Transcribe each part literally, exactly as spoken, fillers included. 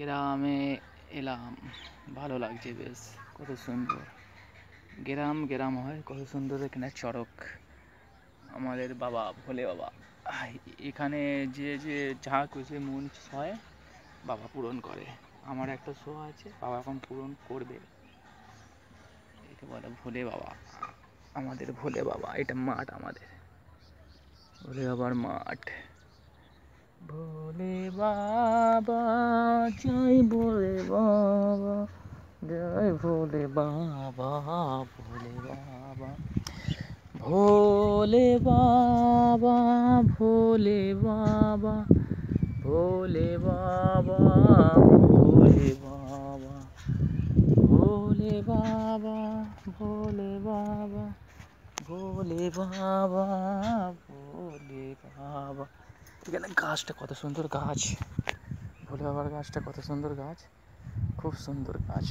গ্রামে এলাম, ভালো লাগছে বেশ। কত সুন্দর গ্রাম, গ্রাম হয় কত সুন্দর। এখানে চড়ক, আমাদের বাবা ভোলে বাবা। এখানে যে যে যা কিছু মন হয় বাবা পূরণ করে। আমার একটা শো আছে, বাবা এখন পূরণ করবে। এটা বলে ভোলে বাবা, আমাদের ভোলে বাবা। এটা মাঠ, আমাদের ভোলে বাবার মাঠ। ভোলে বাবা জয়, ভোলে বাবা জয়, ভোলে বাবা, ভোলে বাবা, ভোলে বাবা, ভোলে বাবা, ভোলে বাবা, ভোলে বাবা, ভোলে বাবা, ভোলে বাবা, ভোলে বাবা, ভোলে বাবা। এখানে গাছটা কত সুন্দর গাছ, ভোলে বাবার গাছটা কত সুন্দর গাছ, খুব সুন্দর গাছ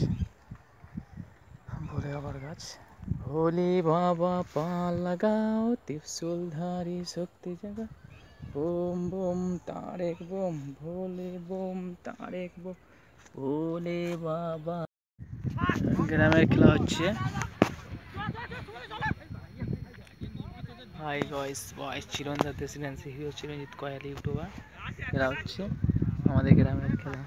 ভোলে বাবার গাছ। ভোলে বাবা পাল লাগাও, ত্রিশূলধারী শক্তি জাগা, বোম বোম তারেক বোম, ভোলে বোম তারেক বোম, ভোলে বাবা। গ্রামের খেলা হচ্ছে। Hi guys, boys Chiranjit presidency hero Chiranjit Koyal YouTuber. খেলা হচ্ছে আমাদের গ্রামের খেলা।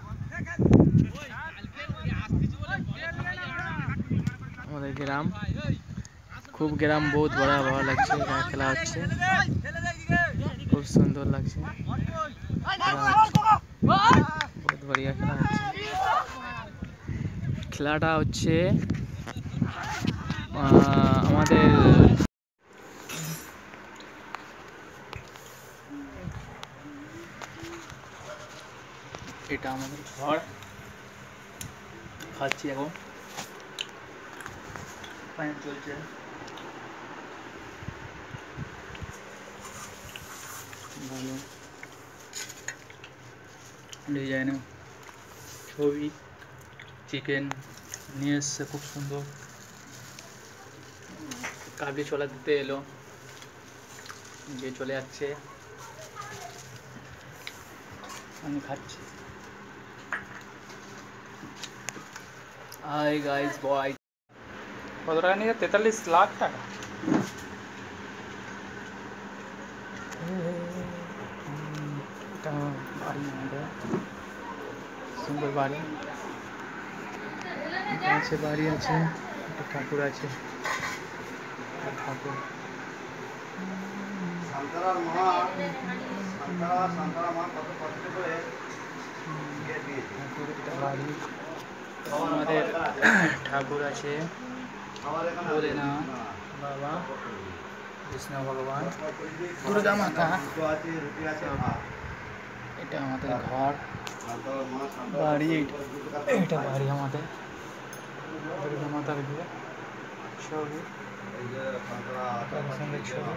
আমাদের গ্রাম খুব গ্রাম বহুত বড়, ভালো লাগছে। এখানে খেলা হচ্ছে, খুব সুন্দর লাগছে। বহুত বড়িয়া খেলা হচ্ছে। খেলাটা হচ্ছে আমাদের এটা আমাদের ঘর। খাচ্ছি এখন, ফাইন চলছে। ভালো ডিজাইনের ছবি, চিকেন নিয়ে এসছে, খুব সুন্দর। কাবলি ছোলা দিতে এলো, যে চলে যাচ্ছে, আমি খাচ্ছি। হাই গাইস, বয় কত টাকা নিয়ে? তেতাল্লিশ লাখ টাকা। এটা বাড়ি, আমাদের সুন্দর বাড়ি আছে, বাড়ি আছে, একটা ঠাকুর আছে, ঠাকুর বাড়ি। আমাদের ঠাকুর আছে, ভোলেনাথ বাবা, কৃষ্ণ ভগবান, দুর্গা মাতা। এটা আমাদের ঘর, বাড়ি। এটা বাড়ি আমাদের, দুর্গা মাতার দিয়ে ছবি, সঙ্গে ছবি,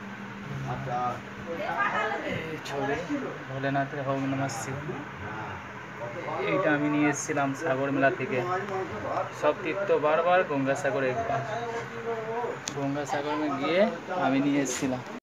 ছবি ভোলেনাথের হোম নমঃ শিবায়। এইটা আমি নিয়ে এসেছিলাম সাগর মেলা থেকে। সব তীর্থ বারবার, গঙ্গাসাগরে একবার, গঙ্গাসাগরে গিয়ে আমি নিয়ে এসেছিলাম।